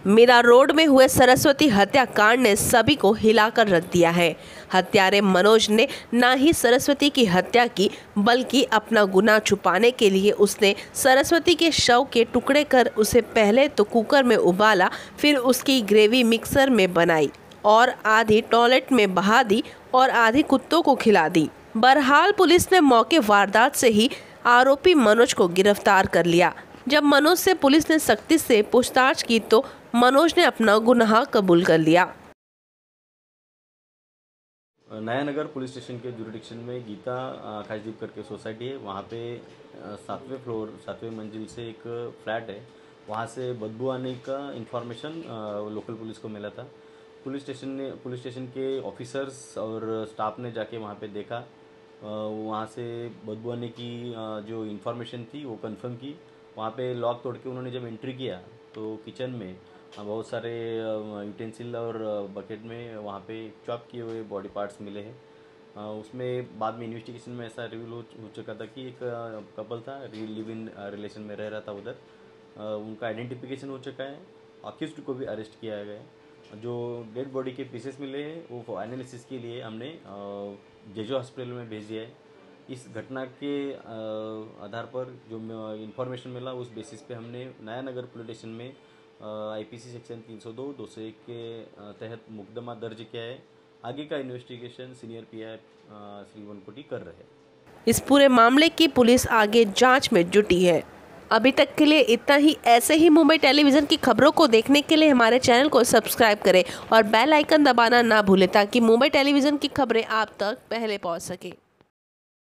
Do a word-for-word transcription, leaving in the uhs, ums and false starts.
Meera road में हुए सरस्वती हत्याकांड ने सभी को हिलाकर रख दिया है। हत्यारे मनोज ने न ही सरस्वती की हत्या की, बल्कि अपना गुनाह छुपाने के लिए उसने सरस्वती के शव के टुकड़े कर उसे पहले तो कुकर में उबाला, फिर उसकी ग्रेवी मिक्सर में बनाई और आधी टॉयलेट में बहा दी और आधी कुत्तों को खिला दी। बहरहाल पुलिस ने मौके वारदात से ही आरोपी मनोज को गिरफ्तार कर लिया। जब मनोज से पुलिस ने सख्ती से पूछताछ की तो मनोज ने अपना गुनाह कबूल कर लिया। नया नगर पुलिस स्टेशन के जुरिडिक्शन में गीता खासदीप करके सोसाइटी है। वहाँ पे सातवें फ्लोर सातवें मंजिल से एक फ्लैट है। वहाँ से बदबू आने का इन्फॉर्मेशन लोकल पुलिस को मिला था। पुलिस स्टेशन ने पुलिस स्टेशन के ऑफिसर्स और स्टाफ ने जाके वहाँ पे देखा। वहाँ से बदबू आने की जो इन्फॉर्मेशन थी वो कंफर्म की। वहाँ पे लॉक तोड़ के उन्होंने जब एंट्री किया तो किचन में बहुत सारे यूटेंसिल और बकेट में वहाँ पे चॉप किए हुए बॉडी पार्ट्स मिले हैं। उसमें बाद में इन्वेस्टिगेशन में ऐसा रिवील हो चुका था कि एक कपल था, लिव इन रिलेशन में रह रहा था उधर। उनका आइडेंटिफिकेशन हो चुका है। अक्यूज्ड को भी अरेस्ट किया गया है। जो डेड बॉडी के पीसेस मिले हैं वो एनालिसिस के लिए हमने जेजो हॉस्पिटल में भेज दिया है। इस घटना के आधार पर जो इन्फॉर्मेशन मिला उस बेसिस पे हमने नया नगर पुलिस स्टेशन में आईपीसी सेक्शन तीन सौ दो दो सौ एक के तहत मुकदमा दर्ज किया है। आगे का investigation senior PI Shri Vankoti कर रहे हैं। इस पूरे मामले की पुलिस आगे जांच में जुटी है। अभी तक के लिए इतना ही। ऐसे ही मुंबई टेलीविज़न की खबरों को देखने के लिए हमारे चैनल को सब्सक्राइब करें और बेल आइकन दबाना ना भूलें ताकि मुंबई टेलीविज़न की खबरें आप तक पहले पहुंच सके।